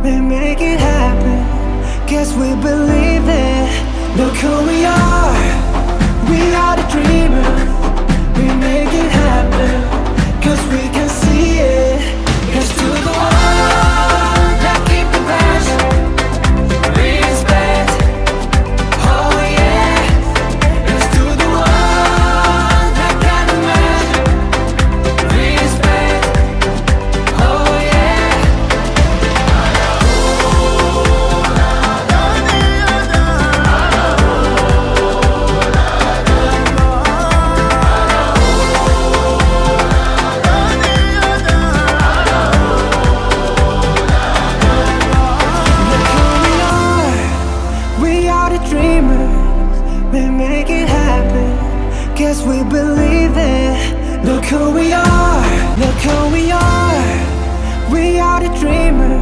we make it happen. Guess we believe it. Look who we are the dreamers. We make it happen, cause we can see it. Here's to the one that keep the passion, respect, oh yeah. Here's to the one that can imagine, respect, oh yeah. We make it happen, guess we believe it. Look who we are, we are the dreamers.